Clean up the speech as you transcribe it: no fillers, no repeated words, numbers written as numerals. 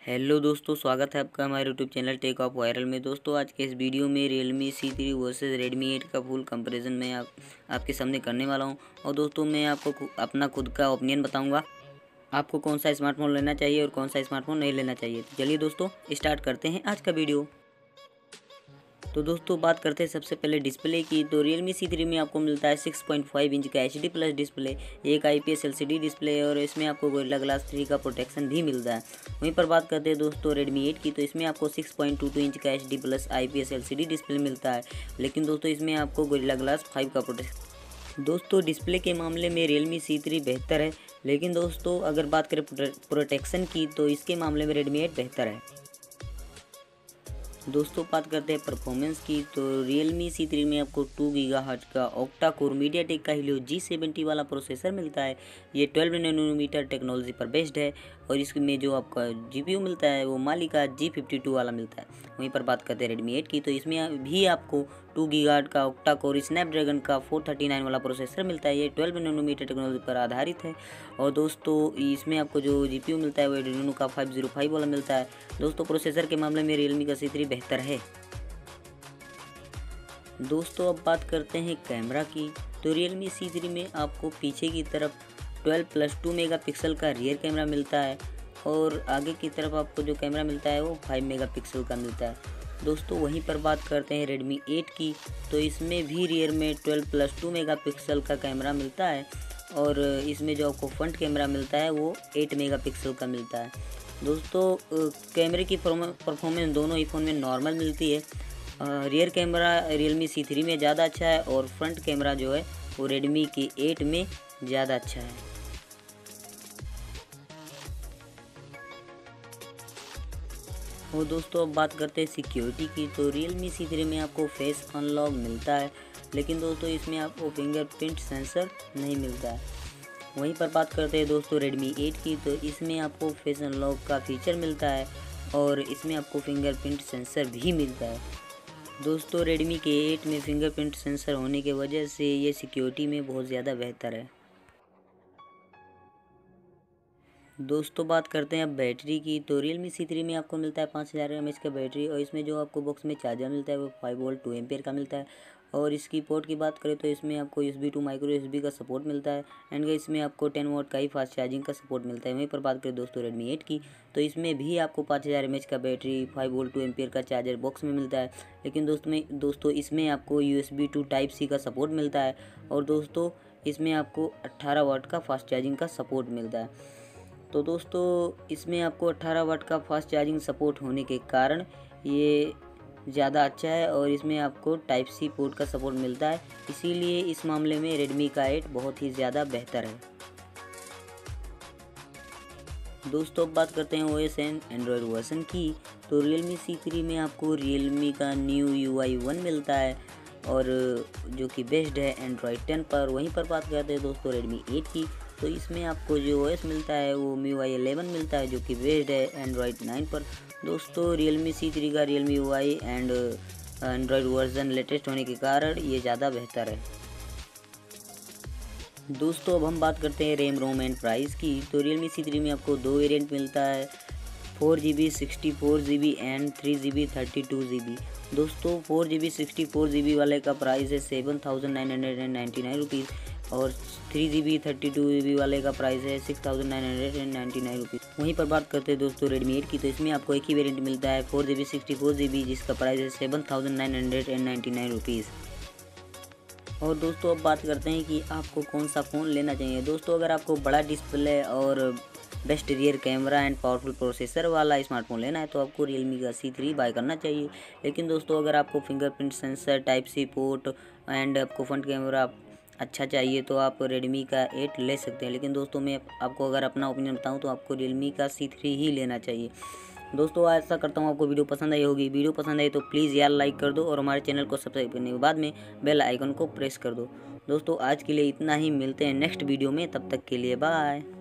Hello दोस्तों, स्वागत है आपका हमारे YouTube channel tech of viral में। दोस्तों आज के इस वीडियो में Realme C3 वर्सेस Redmi 8 का फुल कंपैरिजन मैं आपके सामने करने वाला हूं। और दोस्तों मैं आपको अपना खुद का ओपिनियन बताऊंगा, आपको कौन सा स्मार्टफोन लेना चाहिए और कौन सा स्मार्टफोन नहीं लेना चाहिए। तो चलिए दोस्तों स्टार्ट करते हैं आज का वीडियो। तो दोस्तों बात करते हैं सबसे पहले डिस्प्ले की। तो Realme C3 में आपको मिलता है 6.5 इंच का HD प्लस डिस्प्ले, एक IPS LCD डिस्प्ले और इसमें आपको गोरिल्ला ग्लास 3 का प्रोटेक्शन भी मिलता है। वहीं पर बात करते हैं दोस्तों Redmi 8 की, तो इसमें आपको 6.22 इंच का HD plus IPS LCD display मिलता है, लेकिन दोस्तों इसमें आपको गोरिल्ला ग्लास 5 का प्रोटेक्शन। दोस्तों डिस्प्ले के मामले में Realme C3 बेहतर है, लेकिन दोस्तों अगर बात करें प्रोटेक्शन की तो इसके मामले में Redmi 8 बेहतर है। दोस्तों बात करते हैं परफॉर्मेंस की, तो Realme C3 में आपको 2 GHz का ऑक्टा कोर मीडियाटेक का Helio G70 वाला प्रोसेसर मिलता है। ये 12 नैनोमीटर टेक्नोलॉजी पर बेस्ड है और इसमें जो आपका GPU मिलता है वो माली का G52 वाला मिलता है। वहीं पर बात करते हैं Redmi 8 की, तो इसमें भी आपको 2 GHz का ऑक्टा कोर स्नैपड्रैगन का 439 वाला प्रोसेसर मिलता है। ये 12 नैनोमीटर टेक्नोलॉजी पर आधारित है और दोस्तों इसमें आपको जो GPU मिलता है वो Adreno का 505 वाला मिलता है। दोस्तों प्रोसेसर के मामले में Realme का C3 बेहतर है। दोस्तों अब बात करते हैं कैमरा की, तो Realme C3 में आपको पीछे की तरफ 12+2 मेगापिक्सल का रियर कैमरा मिलता है और आगे की तरफ आपको जो कैमरा मिलता है वो 5 मेगापिक्सल का मिलता है। दोस्तों वहीं पर बात करते हैं Redmi 8 की, तो इसमें भी रियर में 12+2 मेगापिक्सल का कैमरा मिलता है और इसमें जो आपको फ्रंट कैमरा मिलता है वो 8 मेगापिक्सल का मिलता है। दोस्तों कैमरे की परफॉर्मेंस दोनों ही फ़ोन में नॉर्मल मिलती है। रियर कैमरा Realme C3 में ज़्यादा अच्छा है और फ्रंट कैमरा जो है वो Redmi की 8 में ज़्यादा अच्छा है। और दोस्तों अब बात करते हैं सिक्योरिटी की, तो Realme C3 में आपको फेस अनलॉक मिलता है, लेकिन दोस्तों इसमें आपको फिंगरप्रिंट सेंसर नहीं मिलता है। वहीं पर बात करते हैं दोस्तों Redmi 8 की, तो इसमें आपको फेस अनलॉक का फीचर मिलता है और इसमें आपको फिंगरप्रिंट सेंसर भी मिलता है। दोस्तों Redmi के 8 में फिंगरप्रिंट सेंसर होने की वजह से ये सिक्योरिटी में बहुत ज़्यादा बेहतर है। दोस्तों बात करते हैं अब बैटरी की, तो Realme C3 में आपको मिलता है 5000 mAh का बैटरी और इसमें जो आपको बॉक्स में चार्जर मिलता है वो 5 वोल्ट 2 एम्पियर का मिलता है। और इसकी पोर्ट की बात करें तो इसमें आपको USB टू माइक्रो USB का सपोर्ट मिलता है एंड इसमें आपको 10 वाट का ही फास्ट चार्जिंग का सपोर्ट मिलता है। वहीं पर बात करें दोस्तों Redmi 8 की, तो इसमें भी आपको 5000 mAh का बैटरी 5 वोल्ट 2 एम्पियर का चार्जर बॉक्स में मिलता है, लेकिन दोस्तों इसमें आपको USB टू टाइप C का सपोर्ट मिलता है और दोस्तों इसमें आपको 18 वाट का फास्ट चार्जिंग का सपोर्ट मिलता है। तो दोस्तों इसमें आपको 18 वाट का फास्ट चार्जिंग सपोर्ट होने के कारण ये ज़्यादा अच्छा है और इसमें आपको टाइप C पोर्ट का सपोर्ट मिलता है, इसीलिए इस मामले में Redmi का 8 बहुत ही ज़्यादा बेहतर है। दोस्तों अब बात करते हैं OS एंड एंड्रॉयड वर्जन की, तो Realme C3 में आपको Realme का न्यू UI 1 मिलता है और जो कि बेस्ड है Android 10 पर। वहीं पर बात करते हैं दोस्तों Redmi 8 की, तो इसमें आपको जो OS मिलता है वो MIUI 11 मिलता है जो कि बेस्ड है Android 9 पर। दोस्तों Realme C3 का Realme UI and Android version latest होने के कारण ये ज़्यादा बेहतर है। दोस्तों अब हम बात करते हैं रैम रोम एंड प्राइस की, तो Realme C3 में आपको 2 वेरिएंट मिलता है, 4GB 64GB and 3GB 32GB। दोस्तों 4GB 64GB वाले का प्राइस है 7999 रुपीज़ और 3GB 32GB वाले का प्राइस है 6999 रुपीज़। वहीं पर बात करते हैं दोस्तों Redmi 8 की, तो इसमें आपको एक ही वेरिएंट मिलता है 4GB 64GB जिसका प्राइस है 7999 रुपीज़। और दोस्तों अब बात करते हैं कि आपको कौन सा फ़ोन लेना चाहिए। दोस्तों अगर आपको बड़ा डिस्प्ले और best rear camera and powerful processor वाला स्मार्टफोन लेना है तो आपको Realme का C3 बाय करना चाहिए, लेकिन दोस्तों अगर आपको fingerprint sensor type C port and आपको फ्रंट कैमरा अच्छा चाहिए तो आप Redmi का 8 ले सकते हैं। लेकिन दोस्तों मैं आपको अगर अपना ओपिनियन बताऊं तो आपको Realme का C3 ही लेना चाहिए। दोस्तों ऐसा करता हूं आपको वीडियो पसंद आई होगी। वीडियो पसंद आई तो प्लीज़ यार लाइक कर दो और हमारे चैनल को सब्सक्राइब करने के बाद में बेल आइकन को प्रेस कर दो। दोस्तों आज के लिए इतना ही, मिलते हैं नेक्स्ट वीडियो में, तब तक के लिए बाय।